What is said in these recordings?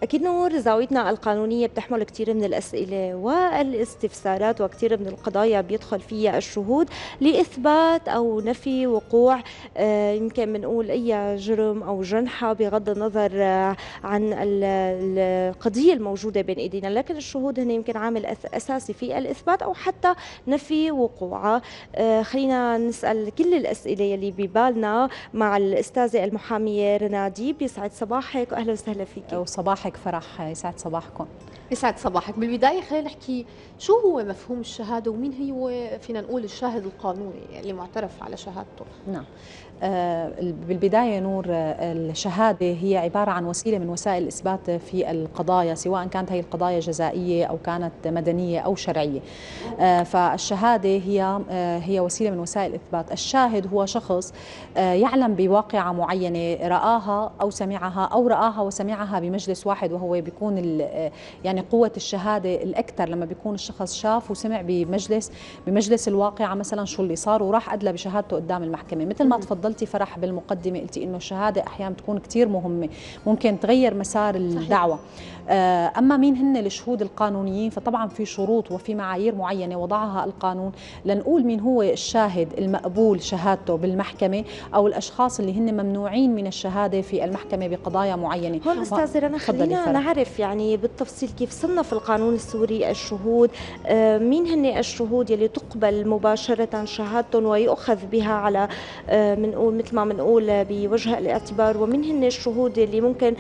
أكيد نور، زاويتنا القانونية بتحمل كثير من الأسئلة والاستفسارات، وكثير من القضايا بيدخل فيها الشهود لإثبات أو نفي وقوع يمكن بنقول أي جرم أو جنحة بغض النظر عن القضية الموجودة بين إيدينا، لكن الشهود هن يمكن عامل أساسي في الإثبات أو حتى نفي وقوعها. خلينا نسأل كل الأسئلة يلي ببالنا مع الأستاذة المحامية رنا ديب. يسعد صباحك وأهلا وسهلا فيك. وصباحك فرح، يسعد صباحكم. يسعد صباحك. بالبداية خلينا نحكي شو هو مفهوم الشهادة ومين هو فينا نقول الشاهد القانوني اللي معترف على شهادته. نعم. بالبداية نور، الشهادة هي عبارة عن وسيلة من وسائل الإثبات في القضايا، سواء كانت هي القضايا جزائية أو كانت مدنية أو شرعية. فالشهادة هي وسيلة من وسائل الإثبات. الشاهد هو شخص يعلم بواقعة معينة رآها أو سمعها، أو رآها وسمعها بمجلس واحد، وهو بيكون يعني قوة الشهادة الأكثر لما بيكون الشخص شاف وسمع بمجلس الواقعة مثلا شو اللي صار وراح أدلى بشهادته قدام المحكمة. مثل ما تفضلتي فرح بالمقدمة، قلتي إنه الشهادة أحيانا بتكون كتير مهمة، ممكن تغير مسار الدعوة. أما مين هن الشهود القانونيين، فطبعا في شروط وفي معايير معينة وضعها القانون لنقول مين هو الشاهد المقبول شهادته بالمحكمة، أو الأشخاص اللي هن ممنوعين من الشهادة في المحكمة بقضايا معينة. هون أستاذة رنا خلينا نعرف يعني بالتفصيل كيف صنف القانون السوري الشهود، مين هن الشهود يلي تقبل مباشرة شهادتهم ويؤخذ بها على منقول مثل ما بنقول بوجه الاعتبار، ومين هن الشهود اللي ممكن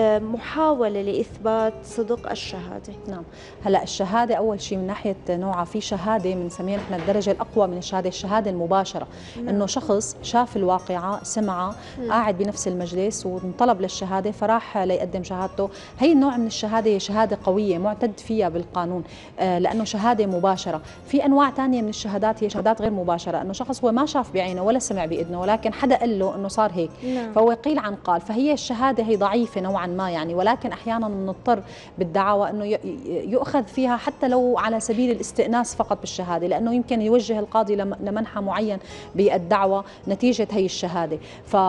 محاولة لإثبات صدق الشهادة. نعم. هلا الشهادة أول شيء من ناحية نوعها، في شهادة بنسميها نحن الدرجة الأقوى من الشهادة المباشرة. إنه شخص شاف الواقعة، سمعها، قاعد بنفس المجلس وانطلب للشهادة فراح ليقدم شهادته. هي النوع من الشهادة هي شهادة قوية معتد فيها بالقانون، لأنه شهادة مباشرة. في أنواع ثانية من الشهادات هي شهادات غير مباشرة، إنه شخص هو ما شاف بعينه ولا سمع بإذنه، ولكن حدا قال له إنه صار هيك. فهو قيل عن قال. فهي الشهادة هي ضعيفة نوعا ما يعني، ولكن أحيانا بنضطر بالدعوة أنه يؤخذ فيها حتى لو على سبيل الاستئناس فقط بالشهادة، لأنه يمكن يوجه القاضي لمنحى معين بالدعوة نتيجة هي الشهادة.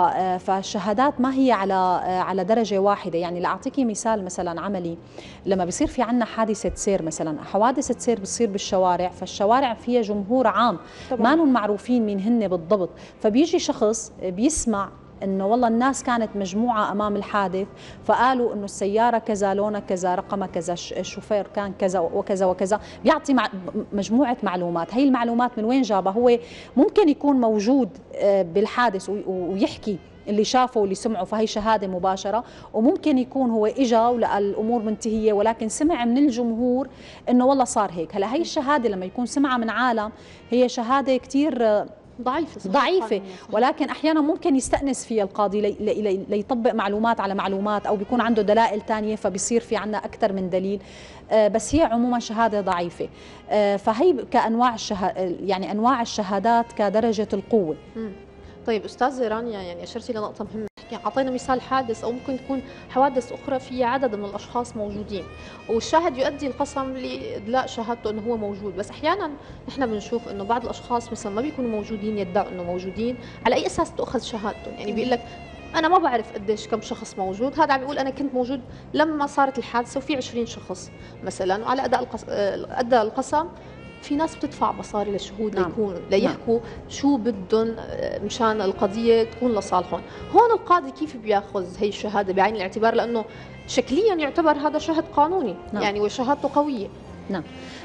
فالشهادات ما هي على درجة واحدة. يعني لأعطيكي مثال مثلا عملي، لما بيصير في عنا حادثة سير مثلا، حوادث سير بتصير بالشوارع، فالشوارع فيها جمهور عام ما هم معروفين مين هن بالضبط، فبيجي شخص بيسمع انه والله الناس كانت مجموعه امام الحادث، فقالوا انه السياره كذا، لونها كذا، رقمها كذا، الشوفير كان كذا وكذا وكذا. بيعطي مجموعه معلومات. هي المعلومات من وين جابها؟ هو ممكن يكون موجود بالحادث ويحكي اللي شافه واللي سمعه، فهي شهاده مباشره. وممكن يكون هو اجى ولقى الامور منتهيه، ولكن سمع من الجمهور انه والله صار هيك. هلا هي الشهاده لما يكون سمعها من عالم، هي شهاده كثير ضعيفة، ولكن أحيانا ممكن يستأنس فيها القاضي ليطبق معلومات على معلومات، أو بيكون عنده دلائل تانية فبيصير في عنا أكثر من دليل. بس هي عموما شهادة ضعيفة. فهي كأنواع يعني أنواع الشهادات كدرجة القوة. طيب أستاذة رانيا، يعني أشرتي لنقطة مهمة، أعطينا مثال حادث أو ممكن تكون حوادث أخرى في عدد من الأشخاص موجودين، والشاهد يؤدي القسم لإدلاء شهادته أنه هو موجود. بس أحيانا نحن بنشوف أنه بعض الأشخاص مثلا ما بيكونوا موجودين يدعوا أنه موجودين. على أي أساس تؤخذ شهادته؟ يعني بيقول لك أنا ما بعرف قديش كم شخص موجود، هذا عم يقول أنا كنت موجود لما صارت الحادثة وفي 20 شخص مثلا، وعلى أداء القسم في ناس بتدفع مصاري للشهود ليحكوا شو بدهم مشان القضية تكون لصالحهم. هون القاضي كيف بياخذ هي الشهادة بعين الاعتبار؟ لأنه شكليا يعتبر هذا شهد قانوني يعني وشهادته قوية. نعم.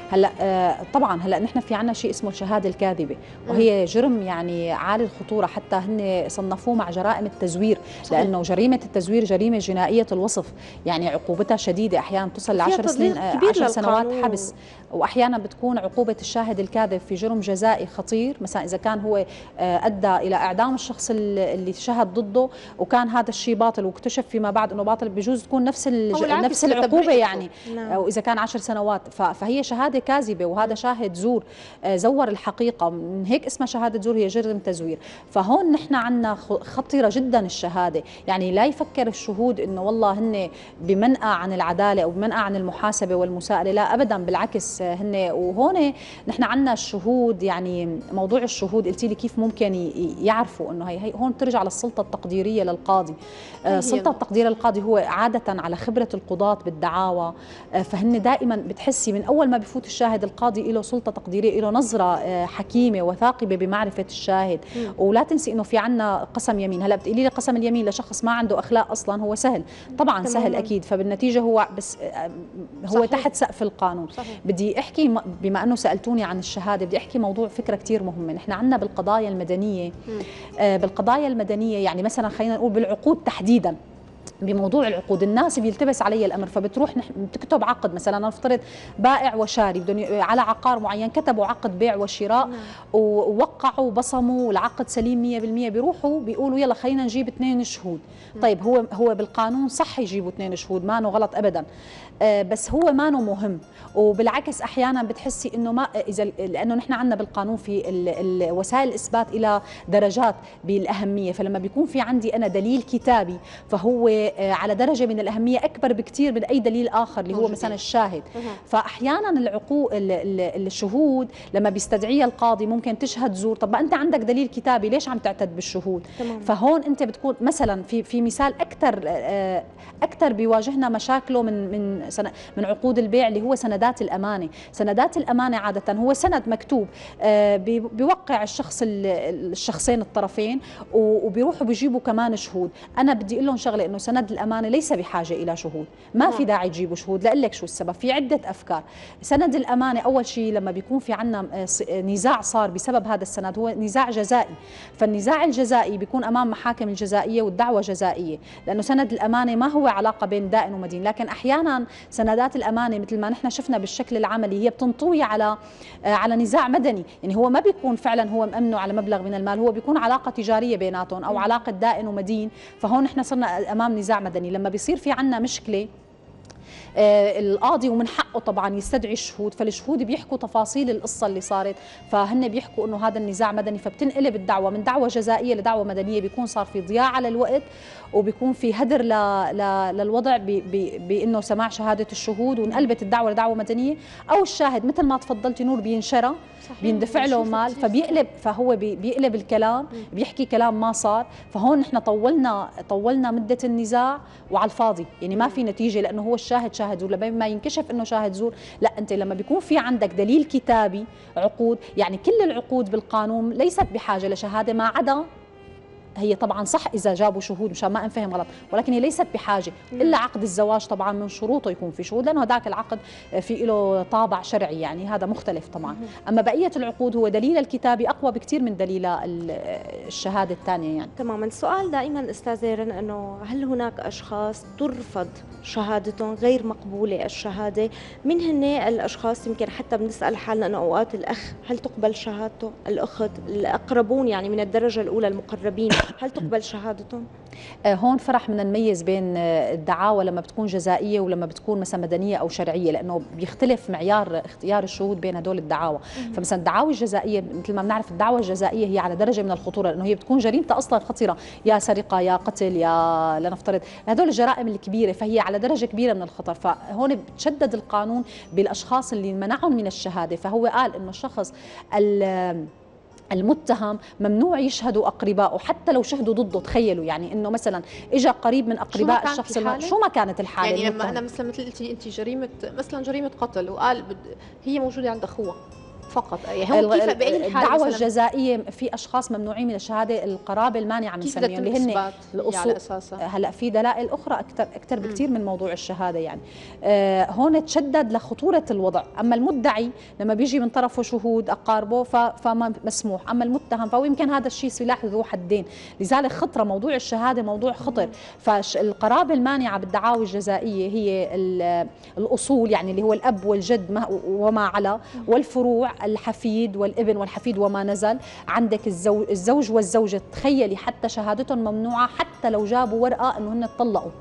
هلا طبعا هلا نحن في عنا شيء اسمه الشهاده الكاذبه، وهي جرم يعني عالي الخطوره، حتى هن صنفوه مع جرائم التزوير. صحيح. لانه جريمه التزوير جريمه جنائيه الوصف، يعني عقوبتها شديده، احيانا تصل ل 10 سنين 10 سنوات حبس. واحيانا بتكون عقوبه الشاهد الكاذب في جرم جزائي خطير، مثلا اذا كان هو ادى الى اعدام الشخص اللي شهد ضده وكان هذا الشيء باطل واكتشف فيما بعد انه باطل، بجوز تكون نفس العقوبه يعني. او اذا كان 10 سنوات. فهي شهاده كاذبه، وهذا شاهد زور زور الحقيقه، من هيك اسمها شهاده زور، هي جرم تزوير. فهون نحن عندنا خطيره جدا الشهاده، يعني لا يفكر الشهود انه والله هن بمنأى عن العداله او بمنأى عن المحاسبه والمساءله، لا ابدا، بالعكس هن. وهون نحن عندنا الشهود، يعني موضوع الشهود قلتي لي كيف ممكن يعرفوا انه هي هون ترجع للسلطه التقديريه للقاضي. سلطه التقدير القاضي هو عاده على خبره القضاة بالدعاوى، فهن دائما بتحسي من اول ما بفوت الشاهد القاضي له سلطه تقديريه، له نظره حكيمه وثاقبه بمعرفه الشاهد. ولا تنسي انه في عندنا قسم يمين. هلا بتقولي لي قسم اليمين لشخص ما عنده اخلاق اصلا هو سهل، طبعا سهل اكيد، فبالنتيجه هو بس هو صحيح. تحت سقف القانون. صحيح. بدي احكي بما انه سالتوني عن الشهاده، بدي احكي موضوع فكره كثير مهمه. نحن عندنا بالقضايا المدنيه بالقضايا المدنيه يعني مثلا خلينا نقول بالعقود تحديدا، بموضوع العقود الناس بيلتبس علي الامر، فبتروح بتكتب عقد مثلا، نفترض بائع وشاري بدهم على عقار معين، كتبوا عقد بيع وشراء ووقعوا وبصموا والعقد سليم 100%، بيروحوا بيقولوا يلا خلينا نجيب 2 شهود. طيب هو بالقانون صح يجيبوا 2 شهود، ما غلط ابدا، بس هو ما مهم. وبالعكس احيانا بتحسي انه ما اذا، لانه نحن عندنا بالقانون في وسائل الاثبات الى درجات بالاهميه، فلما بيكون في عندي انا دليل كتابي فهو على درجه من الاهميه اكبر بكثير من اي دليل اخر اللي هو مثلا الشاهد. فاحيانا الشهود لما بيستدعيها القاضي ممكن تشهد زور. طب ما انت عندك دليل كتابي، ليش عم تعتد بالشهود؟ فهون انت بتكون مثلا في مثال اكثر بيواجهنا مشاكله من عقود البيع اللي هو سندات الامانه. سندات الامانه عاده هو سند مكتوب بيوقع الشخصين الطرفين، وبيروحوا بيجيبوا كمان شهود. انا بدي اقول لهم شغله، انه سند الامانه ليس بحاجه الى شهود، ما في داعي تجيبوا شهود. لاقول لك شو السبب، في عده افكار. سند الامانه اول شيء لما بيكون في عندنا نزاع صار بسبب هذا السند، هو نزاع جزائي، فالنزاع الجزائي بيكون امام محاكم الجزائيه والدعوه جزائيه، لانه سند الامانه ما هو علاقه بين دائن ومدين. لكن احيانا سندات الامانه مثل ما نحن شفنا بالشكل العملي هي بتنطوي على نزاع مدني، يعني هو ما بيكون فعلا هو مأمنه على مبلغ من المال، هو بيكون علاقه تجاريه بيناتهم او علاقه دائن ومدين. فهون نحن صرنا امام نزاع مدني. لما بيصير في عندنا مشكله القاضي ومن حقه طبعا يستدعي الشهود، فالشهود بيحكوا تفاصيل القصه اللي صارت، فهن بيحكوا انه هذا النزاع مدني، فبتنقلب الدعوه من دعوه جزائيه لدعوه مدنيه. بيكون صار في ضياع على الوقت، وبيكون في هدر للوضع بانه سماع شهاده الشهود، وانقلبت الدعوه لدعوه مدنيه، او الشاهد مثل ما تفضلتي نور بينشرى، بيندفع له مال، فهو بيقلب الكلام، بيحكي كلام ما صار. فهون نحن طولنا مده النزاع وعلى الفاضي، يعني ما في نتيجه، لانه هو الشاهد شاهد زور. لما ما ينكشف انه شاهد زور، لا انت لما بيكون في عندك دليل كتابي، عقود، يعني كل العقود بالقانون ليست بحاجه لشهاده ما عدا، هي طبعا صح اذا جابوا شهود مشان ما انفهم غلط، ولكن هي ليست بحاجه الا عقد الزواج. طبعا من شروطه يكون في شهود، لانه هذاك العقد في له طابع شرعي، يعني هذا مختلف طبعا. اما بقيه العقود هو دليل الكتابي اقوى بكثير من دليل الشهاده الثانيه يعني. تماما. السؤال دائما استاذه رن، انه هل هناك اشخاص ترفض شهادتهم، غير مقبوله الشهاده؟ من هن الاشخاص؟ يمكن حتى بنسال حالنا انه اوقات الاخ هل تقبل شهادته، الاخت، الاقربون يعني من الدرجه الاولى المقربين هل تقبل شهادتهم؟ هون فرح بدنا نميز بين الدعاوى لما بتكون جزائيه ولما بتكون مثلا مدنيه او شرعيه، لانه بيختلف معيار اختيار الشهود بين هدول الدعاوى. فمثلا الدعاوى الجزائيه مثل ما بنعرف، الدعوى الجزائيه هي على درجه من الخطوره، لانه هي بتكون جريمتها اصلا خطيره، يا سرقه يا قتل يا لنفترض هدول الجرائم الكبيره، فهي على درجه كبيره من الخطر. فهون بتشدد القانون بالاشخاص اللي منعهم من الشهاده. فهو قال انه الشخص المتهم ممنوع يشهدوا اقربائه حتى لو شهدوا ضده. تخيلوا يعني انه مثلا اجى قريب من اقرباء الشخص، شو ما كانت الحاله، يعني لما انا مثل قلتي انت جريمه قتل، وقال هي موجوده عند اخوها فقط، يعني هو كيف باي حال الدعوه الجزائيه في اشخاص ممنوعين من الشهاده، القرابه المانعه بنسميهم اللي هن الاصول. هلا في دلائل اخرى اكثر بكثير من موضوع الشهاده يعني. هون تشدد لخطوره الوضع. اما المدعي لما بيجي من طرفه شهود اقاربه فما مسموح، اما المتهم فهو يمكن هذا الشيء سلاح ذو حدين. لذلك خطره موضوع الشهاده موضوع خطر. فالقرابه المانعه بالدعاوى الجزائيه هي الاصول، يعني اللي هو الاب والجد وما على، والفروع الحفيد والابن والحفيد وما نزل. عندك الزوج والزوجة، تخيلي حتى شهادتهم ممنوعة حتى لو جابوا ورقة انه هن اتطلقوا.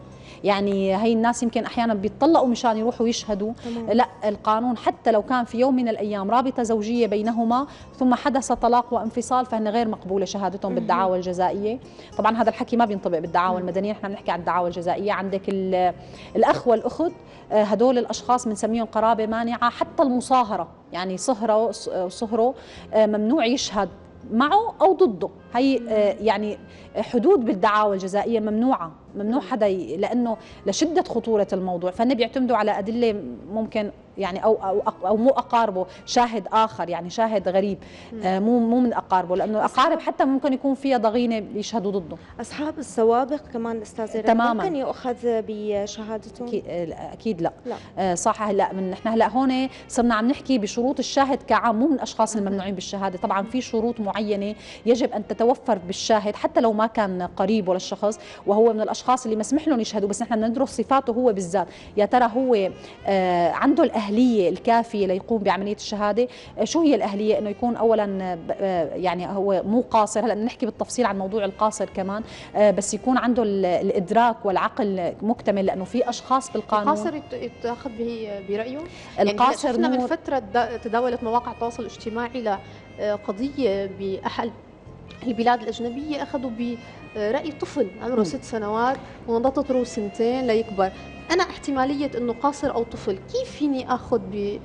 يعني هي الناس يمكن احيانا بيتطلقوا مشان يروحوا يشهدوا. لا، القانون حتى لو كان في يوم من الايام رابطه زوجيه بينهما ثم حدث طلاق وانفصال فهن غير مقبوله شهادتهم بالدعاوى الجزائيه. طبعا هذا الحكي ما بينطبق بالدعاوى المدنيه، نحن بنحكي عن الدعاوى الجزائيه. عندك الاخ والاخت، هدول الاشخاص بنسميهم قرابه مانعه. حتى المصاهره يعني صهره ممنوع يشهد معه او ضده. هي يعني حدود بالدعاوى الجزائيه ممنوع حدا لانه لشده خطوره الموضوع، فهن بيعتمدوا على ادله ممكن يعني او مو اقاربه، شاهد اخر يعني شاهد غريب، مو من اقاربه، لانه الاقارب حتى ممكن يكون فيها ضغينه يشهدوا ضده. اصحاب السوابق كمان استاذه تماما ممكن يؤخذ بشهادتهم؟ اكيد لا. صح. هلا نحن هلا هون صرنا عم نحكي بشروط الشاهد كعام، مو من الاشخاص الممنوعين بالشهاده. طبعا في شروط معينه يجب ان تتوفر بالشاهد حتى لو ما كان قريبه للشخص وهو من الاشخاص اللي مسمح لهم يشهدوا، بس نحن ندرس صفاته هو بالذات. يا ترى هو عنده الأهلية الكافية ليقوم بعملية الشهادة؟ شو هي الأهلية؟ إنه يكون أولا يعني هو مو قاصر، هلا نحكي بالتفصيل عن موضوع القاصر كمان، بس يكون عنده الإدراك والعقل مكتمل، لأنه في أشخاص بالقانون. القاصر يتأخذ برأيه؟ القاصر يعني شفنا من فترة تداولت مواقع التواصل الاجتماعي لقضية بأحد البلاد الأجنبية أخذوا برأي طفل عمره 6 سنوات ونضطته 2 سنين ليكبر. أنا احتمالية أنه قاصر أو طفل كيف فيني أخذ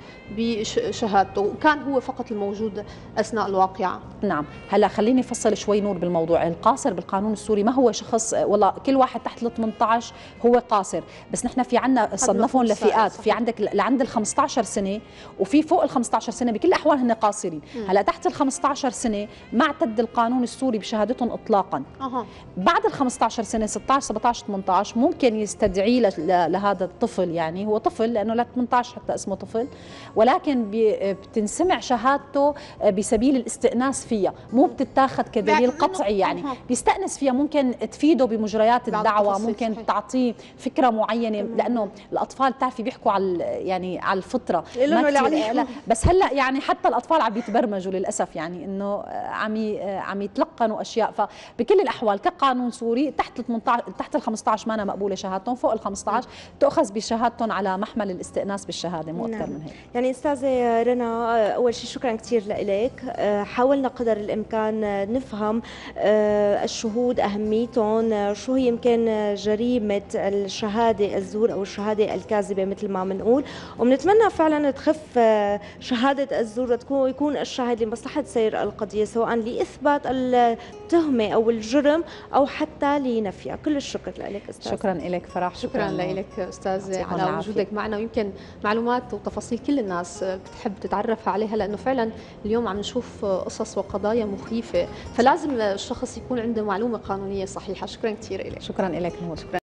بشهادته وكان هو فقط الموجود أثناء الواقعة؟ نعم. هلا خليني أفصل شوي نور بالموضوع. القاصر بالقانون السوري ما هو شخص والله كل واحد تحت ال 18 هو قاصر، بس نحن في عنا صنفهم لفئات. في عندك لعند ال 15 سنة وفي فوق ال 15 سنة، بكل الأحوال هن قاصرين. هلا تحت ال 15 سنة ما اعتد القانون السوري بشهادتهم إطلاقا. بعد ال 15 سنة 16 17 18 ممكن يستدعي لهذا الطفل، يعني هو طفل لأنه ل 18 حتى اسمه طفل، ولكن بتنسمع شهادته بسبيل الاستئناس فيها، مو بتتاخذ كدليل قطعي. يعني بيستأنس فيها، ممكن تفيده بمجريات الدعوة، ممكن تعطيه فكرة معينة، لأنه الأطفال بتعرفي بيحكوا على الفطرة بس هلا يعني حتى الأطفال عم يتبرمجوا للأسف، يعني إنه عم يتلقنوا أشياء. فبكل الأحوال كقانون سوري تحت ال 15 ما مقبولة شهادتهم، فوق ال 15 تؤخذ بشهادتهم على محمل الاستئناس بالشهاده، مو اكثر من هيك. يعني استاذه رنا، اول شيء شكرا كثير لك. حاولنا قدر الامكان نفهم الشهود اهميتهم، شو هي يمكن جريمه الشهاده الزور او الشهاده الكاذبه مثل ما بنقول، وبنتمنى فعلا تخف شهاده الزور ويكون الشاهد لمصلحه سير القضيه، سواء لاثبات التهمه او الجرم او حتى لنفيها. كل الشكر لك استاذ. شكرا لك فرح. شكرا لك استاذ على وجودك معنا، ويمكن معلومات وتفاصيل كل الناس بتحب تتعرف عليها، لانه فعلا اليوم عم نشوف قصص وقضايا مخيفه، فلازم الشخص يكون عنده معلومه قانونيه صحيحه. شكرا كثير لك. شكرا لك نور.